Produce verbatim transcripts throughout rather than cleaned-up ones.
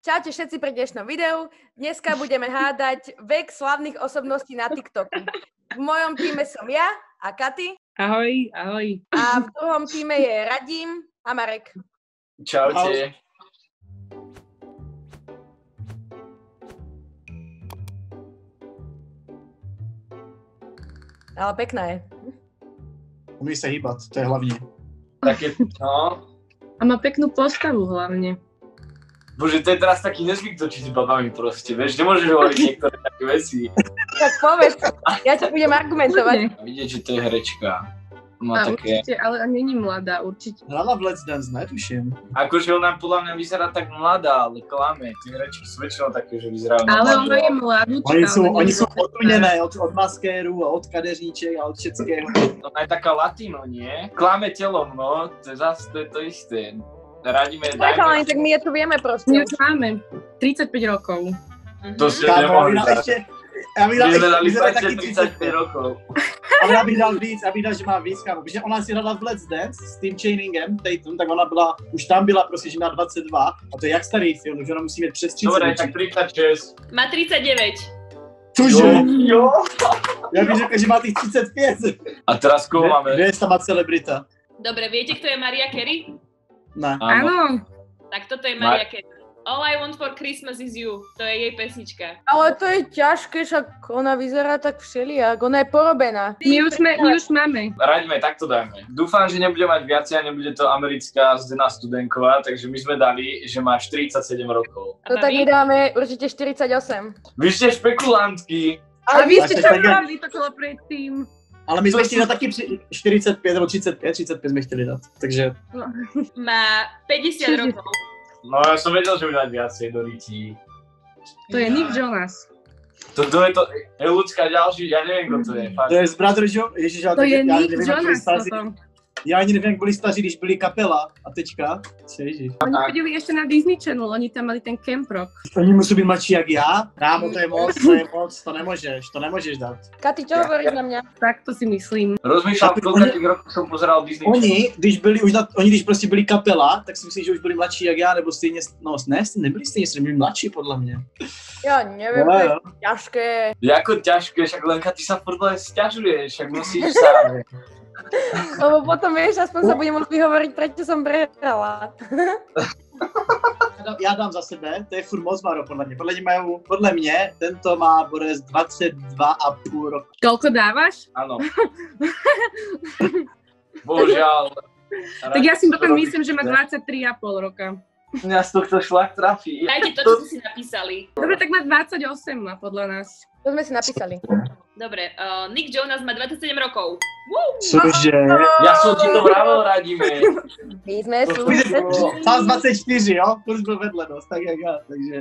Čaute všetci pri dnešnom videu. Dneska budeme hádať vek slavných osobností na TikToku. V mojom týme som ja a Katy. Ahoj, ahoj. A v druhom týme je Radim a Marek. Čaute. Ale pekná je. Umí sa hýbať, to je hlavne. Také, no. A má peknú postavu hlavne. Bože, to je teraz taký nezvyk točiť s babami proste, vieš, nemôžeš hovoriť niektoré také veci. Tak povedz, ja ti budem argumentovať. Vidieť, že to je herečka. Má A také... určite, ale není mladá, určite. Hrala v Let's Dance, netuším. Akože ona podľa mňa vyzerá tak mladá, ale klame. Tie herečky sú väčšinou také, že vyzerajú na Ale mladú. ona je mladúčka. Oni sú, ale oni nie sú je odtunené od, od maskéru a od kadeřníček a od všetkého. Ona je taká latino, nie? Klame telom, no. To je zase to, je to isté. Radíme, Tak, ale dajme... tak my to vieme proste. My už máme tridsaťpäť rokov. To si Kámo, nemohli ona dať. ešte... Ja by dal, My sme dali vyzerá taký tridsaťpäť rokov. Ale já bych dal víc, já bych dal, že má víc, kámo. Protože ona si hrála v Let's Dance s tím Chainingem, Tatum, tak ona byla, už tam byla prostě, že má dvacet dva. A to je jak starý film, že ona musí mít přes třicet. Dobre, tak tridsaťšesť. Má tridsaťdeväť. Cože? Jo. Já bych řekl, že má těch třicet pět. A teraz koho máme? Kde je tam celebrita? Dobre, viete, kto je Mariah Carey? Ne. Áno. Tak toto je Mariah Carey. All I Want for Christmas is You. To je jej pesnička. Ale to je ťažké, však ona vyzerá tak všelijak, ona je porobená. My už, sme, my už máme. Raďme, tak to dajme. Dúfam, že nebude mať viacej a nebude to americká Zdena Studenková, takže my sme dali, že má štyridsaťsedem rokov. To tak my dáme určite štyridsaťosem. Vy ste špekulantky. Ale vy Ja ste sa to tak- mali to kolo predtým. Ale my jsme chtěli dát taky při- čtyřicet pět nebo třicet pět, třicet pět jsme chtěli dát, takže... Má päťdesiat rokov. No ja som vedel, že bude mať viacej do lití. To je Nick Jonas. To, to je to, je ľudská ďalší, ja neviem, kto to je. Fakt. To je z Brother Joe, ježiš, ale To tak- je já Nick nevím, jak byli Jonas staří. toto. Já ani nevím, jak byli staří, když byli kapela a teďka. Co ježiš. Oni Tak. chodili ešte na Disney Channel, oni tam mali ten Camp Rock. Oni musí být mladší jak já? Rámo, to je moc, to je moc, to nemůžeš, to nemůžeš dát. Katy, čo hovoríš na mňa? Tak to si myslím. Rozmýšľam, Oni- koľko tých rokov som pozeral Disney. Oni, když byli už na, oni když prostě byli kapela, tak si myslím, že už byli mladší jak já, nebo stejně, no ne, nebyli stejně, byli mladší podle mě. Ja neviem, No, to je jo. ťažké. Jako ťažké, však Lenka, ty sa furt len sťažuješ, však musíš sa... Lebo potom, vieš, aspoň sa budem môcť vyhovoriť, prečo som prehrala. Já dám, já dám za sebe, to je furt moc málo podle mě. Podle mě, mají, podle mě tento má Boris dvacet dva a půl roku. Koľko dávaš? Áno. Bohužiaľ. Tak ja si potom myslím, že má dvadsaťtri a pol roka. Mňa z tohto šlak trafí. Dajte to, čo ste si napísali. Dobre, tak má dvadsaťosem má podľa nás. To sme si napísali. Dobre, uh, Nick Jonas má dvadsaťsedem rokov. Cože? Ja som ti to vravel, radíme. My sme To sú... Sám dvacet čtyři, jo? Furt byl vedle dost, tak jak já, takže...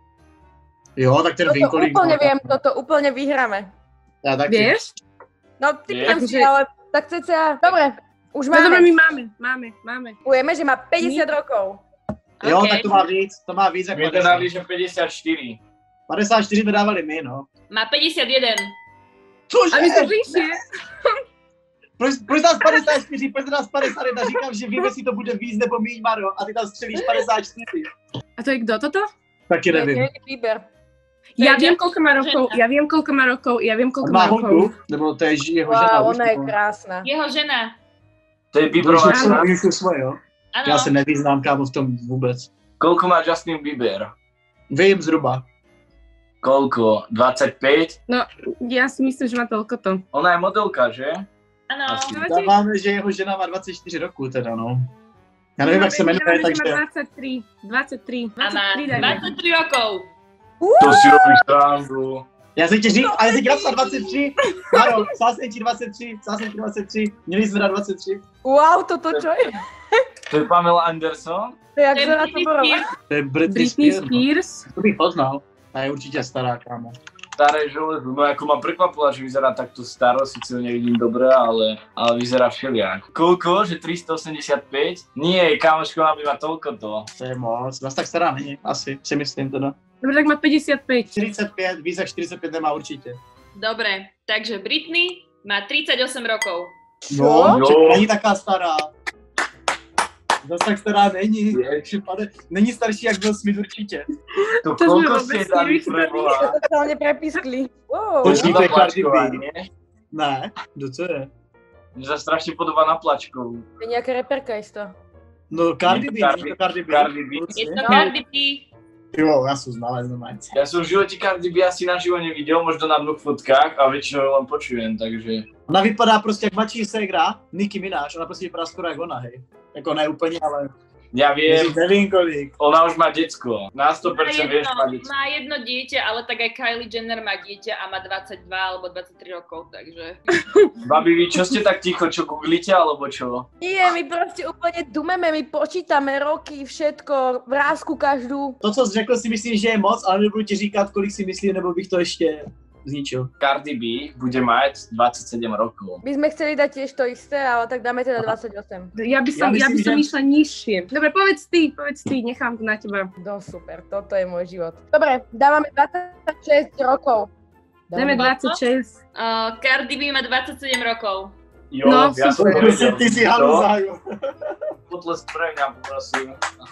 Jo, tak ten Toto Vinkolík... úplne viem, toto úplne vyhráme. Já taky. Vieš? No, Nie. typujem si, Akože- ale tak cca... Dobre, už No dobre, máme. my máme, máme, máme. Ujeme, že má päťdesiat rokov. Jo, OK. tak to má víc, to má víc jak My to dali, že päťdesiatštyri. padesát čtyři jsme dávali my, no. Má päťdesiatjeden. Cože? A my to bližšie. Proč, proč nás padesát čtyři, proč nás padesát jedna, říkám, že víme, jestli to bude víc nebo míň, Maro, a ty tam střelíš padesát čtyři. A to je kto toto? Taky nevím. Je výber. Ja To je viem, Jack- koľko má rokov, žena. ja viem, koľko má rokov, ja viem, koľko Má má holku, rokov. nebo to je ži- jeho žena. Wow, už, ona je nebo- krásna. Jeho žena. To je Už Bieberová už- žena. už sú svoje, jo? Áno. Já se nevyznám, kámo, v tom vůbec. Koľko má Justin Bieber? Vím zhruba. Koľko? dvadsaťpäť? No, ja si myslím, že má toľko to. Ona je modelka, že? Áno. Asi. Dáváme, že jeho žena má dvacet čtyři roku teda, no. Já nevím, jak se jmenuje, Dáme, že má takže... dvadsaťtri, dvadsaťtri, A má dvadsaťtri dajme. dvadsaťtri rokov. To si robíš srandu. Já jsem ti říkal, ale já jsem ti napsal dvacet tři. Maro, psal jsem ti dvacet tři, psal jsem ti dvacet tři, měli jsme dát dvacet tři. Wow, toto čo je? To je Pamela Anderson? To je jak To je Zora Britney Toborová. Spears. To je Britney, Britney Spears. no. Spears. To bych poznal. A je určitě stará, kámo. Staré železo. No ako ma prekvapila, že vyzerá takto staro, síce ho nevidím dobre, ale, ale vyzerá všelijak. Koľko? Že tristoosemdesiatpäť? Nie, kámoško, má by ma toľko to. To je moc. Zas tak stará není, asi, si myslím teda. Dobre, tak má päťdesiatpäť. čtyřicet pět, víc jak čtyřicet pět nemá určitě. Dobre, takže Britney má tridsaťosem rokov. No, Jo. čo, není taká stará. Zas tak stará není. Je. Připade. Není starší jak Will Smith určitě. To To sme koľko vôbec ste dali nevysvetlili. preboha? Totálne prepiskli. Wow. Počkej, to je Cardi B. nie? Ne, kdo to je? Mne sa strašne podobá na plačkovú. To je nejaká reperka isto. No Cardi B, Cardi- není to Cardi B. Cardi B. Je to No. Cardi B. Jo, já jsem znalec normálně. Ja som v živote Cardi B asi naživo nevidel, možno na dvoch fotkách a väčšinou ju len počujem, takže... Ona vypadá prostě jak mladší ségra, Nicki Minaj, ona prostě vypadá skoro jak ona, hej. Jako ne úplně, ale Ja viem, nevím kolik. ona už má decko. Na sto Má percent jedno, vieš, má decko. má jedno dieťa, ale tak aj Kylie Jenner má dieťa a má dvadsaťdva alebo dvadsaťtri rokov, takže... Babi, vy čo ste tak ticho, čo googlíte, alebo čo? Nie, my proste úplne dumeme, my počítame roky, všetko, vrásku každú. To, co jsi řekl, si myslím, že je moc, ale nebudu ti říkat, kolik si myslím, nebo bych to ještě zničil. Cardi B bude mať dvadsaťsedem rokov. My sme chceli dať tiež to isté, ale tak dáme teda dvadsaťosem. Ja by som, Ja ja by myslím, som že- išla nižšie. Dobre, povedz ty, povedz ty, nechám to na teba. No super, toto je môj život. Dobre, dávame dvadsaťšesť rokov. Dáme dvadsaťšesť. Uh, Cardi B má dvadsaťsedem rokov. Jo, No, ja som super. nevedel. Ty si To? halu záju. Potlesk pre mňa, prosím.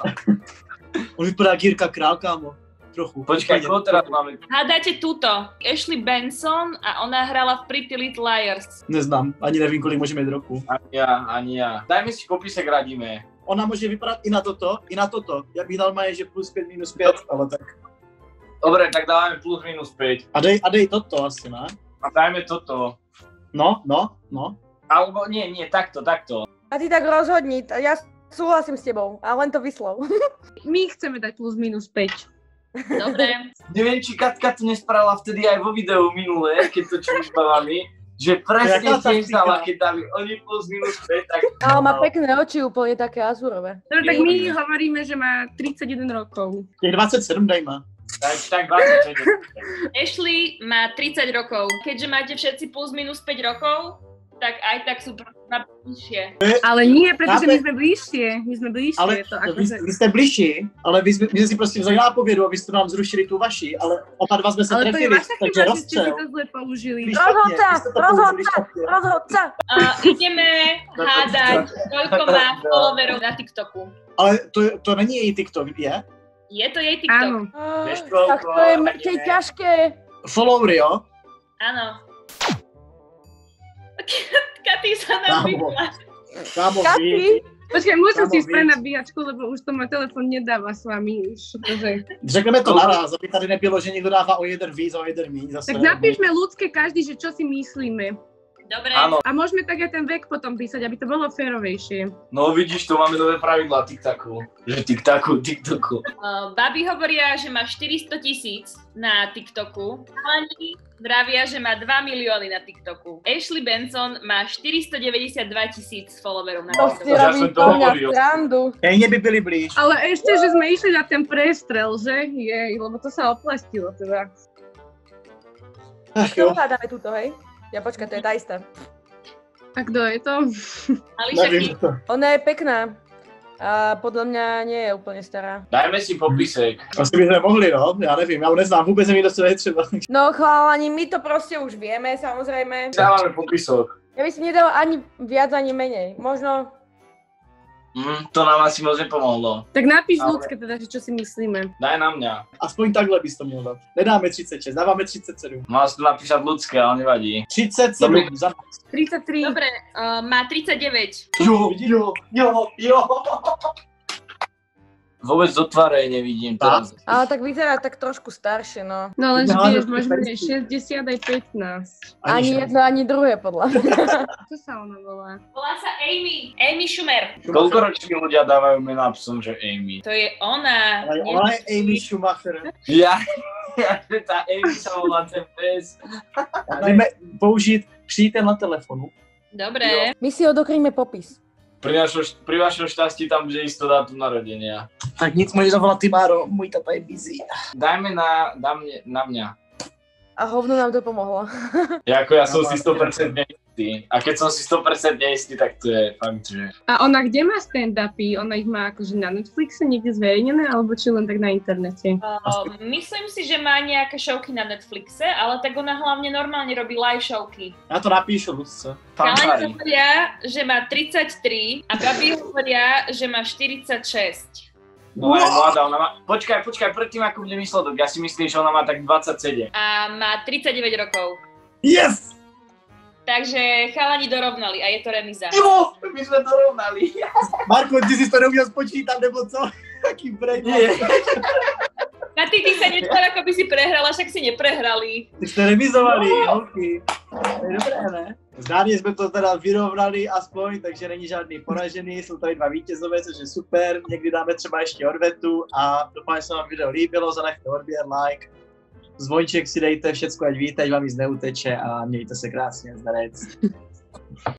On vypadá jak Jirka Král, kámo. Trochu. Počkaj, Úplně. koho teraz máme? Hádajte túto. Ashley Benson a ona hrala v Pretty Little Liars. Neznám, ani nevím, kolik může mít roku. Ani ja, ani ja. Dajme si popisek, radíme. Ona může vypadat i na toto, i na toto. Já bych dal maje, že plus pět, minus pět, ale tak. Dobre, tak dávame plus minus päť. A dej, a dej toto asi, ne? A dajme toto. No, no, no. Alebo nie, nie, takto, takto. A ty tak rozhodni, t- ja súhlasím s tebou, a len to vyslov. My chceme dať plus minus päť. Dobre. Neviem, či Katka to nespravila vtedy aj vo videu minulé, keď to čím s babami, že presne Jaká tiež taktika? dala, keď dali oni plus minus päť, tak... Ale má pekné oči, úplne také azurové. Dobre, tak my hovoríme, že má tridsaťjeden rokov. Těch dvacet sedm dejme. Tak, tak dvadsaťsedem. Ashley má tridsať rokov. Keďže máte všetci plus minus päť rokov, tak aj tak sú na bližšie. Ale nie, pretože my Chápe? sme bližšie. My sme bližšie. Ale to vy, akože... vy jste bližší, ale vy, jsme- my jsme si prostě vzali nápovědu a vy jste nám zrušili tu vaši, ale oba dva jsme se Ale to je trefili, vaša takže chyba, že ste si rozstřel. to zle použili. Byli špatně, Rozhodca, vy jste to použili rozhodca, špatně. rozhodca. Uh, ideme hádať, koľko má followerov na TikToku. Ale to, to není její TikTok, je? Je to jej TikTok? Áno. Vieš Ah, koľko, Tak to je ani mŕtej ne. ťažké. Followery, jo? Áno. Katy sa nám Kámo. vypla. Kámo, vy, Katy, Počkaj, musím Kámo, si ísť pre víc. nabíjačku, lebo už to môj telefon nedáva s vami. Už, akože... řekneme to naraz, aby tady nebylo, že někdo dává o jeden víc a o jeden míň zase. Tak napíšme ľudské každý, že čo si myslíme. Dobre. Áno, A môžeme tak aj ten vek potom písať, aby to bolo férovejšie. no vidíš, tu máme nové pravidlá TikToku. Že TikToku, TikToku. Uh, baby hovoria, že má štyristo tisíc na TikToku. Chalani vravia, že má dva milióny na TikToku. Ashley Benson má štyristodeväťdesiatdva tisíc followerov na to si TikToku. Ja robí som to po mňa hovoril. srandu. Stejně by byli blíž. Ale ešte, že sme išli na ten prestrel, že? Jej, lebo to sa oplastilo teda. Ach Čo jo, hľadáme túto, hej? Ja počkaj, to je tá istá. A kto je to? Ališa nevím Keys. to. Ona je pekná. A podľa mňa nie je úplne stará. Dajme si popisek. Asi bychom mohli, no, já nevím, já ho neznám, vůbec nevím, kdo se je třeba. No chalani, my to proste už vieme, samozrejme. Dávame popisok. Ja by som nedala ani viac, ani menej. Možno... Mm, to nám asi moc nepomohlo. Tak napíš Ale- ľudské teda, že čo si myslíme. Daj na mňa. Aspoň takhle bys to měl dát. Nedáme třicet šest, dáváme třicet sedm. Mal si tu napísať ľudské, ale nevadí. třicet sedm, za nás. tridsaťtri. Dobre, uh, má tridsaťdeväť. Jo, jo, jo, jo. Vôbec do tváre nevidím. Tak. To... Ale tak vyzerá tak trošku staršie, no. No len No, vieš, ale- môžeme šesťdesiat aj pätnásť. Ani šanca. jedno, ani druhé, podľa mňa. Čo sa ona volá? Volá sa Amy. Amy Schumer. Koľko roční ľudia dávajú mená psom, že Amy? To je ona. Ale Nie- ona je Amy Schumacher. Ja, ja, že tá Amy sa volá ten pes. Můžeme použít přítel na telefonu. Dobre. My si odokríme popis. Pri, našo, pri vašom šťastí tam bude isto dátum narodenia. Tak nic, můžeš zavolat Timáro, můj tata je busy. Dajme na, na, mne, na mňa. A hovno nám to pomohlo. Ja, ako ja som si sto percent istý. A keď som si sto percent istý, tak to je fakt, že... A ona kde má stand-upy? Ona ich má akože na Netflixe niekde zverejnené, alebo či len tak na internete? Uh, myslím si, že má nejaké showky na Netflixe, ale tak ona hlavne normálne robí live showky. Ja to napíšu, Lucce. Chalani Fanfári. hovoria, že má tridsaťtri a babi hovoria, že má štyridsaťšesť. No je mladá, ona má... Počkaj, počkaj, predtým ako bude výsledok, ja si myslím, že ona má tak dvadsaťsedem. A má tridsaťdeväť rokov. Yes! Takže chalani dorovnali a je to remíza. Jo, my sme dorovnali. Marko, ty si to neuměl spočítat, nebo co? Taký brain. Nie. Na ty, ty sa nečkal, ako by si prehrala, však si neprehrali. Ty jste remizovali, holky. To je dobré, ne? Zdárně jsme to teda vyrovnali aspoň, takže není žádný poražený, jsou tady dva vítězové, což je super. Někdy dáme třeba ještě odvetu a doufám, že se vám video líbilo, zanechte odběr, like. Zvonček si dejte, všecko ať víte, ať vám nic neuteče a mějte se krásně, zdarec.